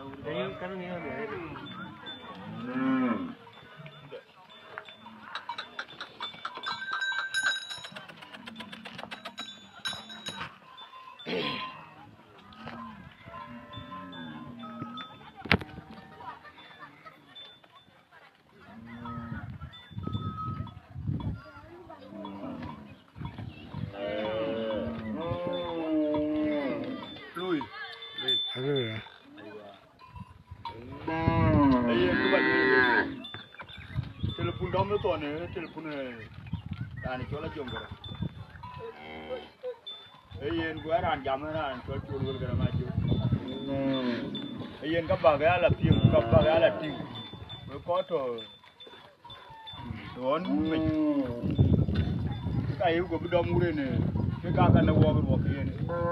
Đấy cái này là telepon dom itu ane telepon ane coba jonggar. Yen gua ran jam ran coba coba gara maju. Yen kabaga ala ping kabaga ala ting. Koto don me. Kayu gua bedom urene. Kita akan nawak yen.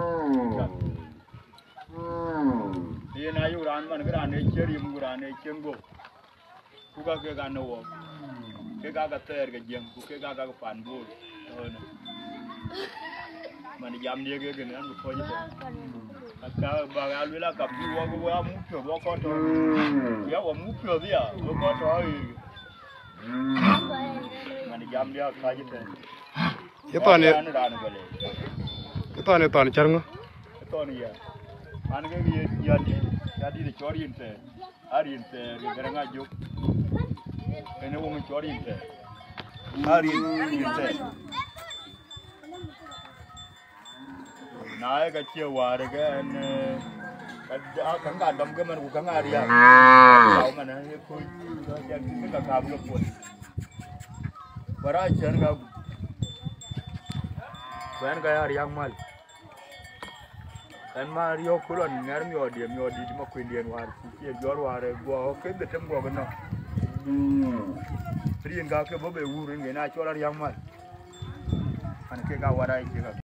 Yen ayu ran man ran ceri muran cenggo. Kuka ke kana wo ke ga ter ke jeng ku ke ga panbul ona man jam dia ke nan ko ji aka ba ga lula ka bi wo go mu pyo wo ko to ya wo mu pyo dia wo ko to ai man jam dia ka ji te ye to ne charngo to ne ya an ke ya di de chori inte ari inte ga nga jo ene wong chori inte ari inte nae ka che ware ga ne ka ga dam ga man ku ka ngari ya ka man ne ku ya ka ka bu ko bara chen ga ban ga yar yang mal kan mario kulon ngar mi odi ma ku ndien war ki jor ware go ke de tem go no Rien ga ke bobe wuru nge na chola yang mal an ke ga wara ke ga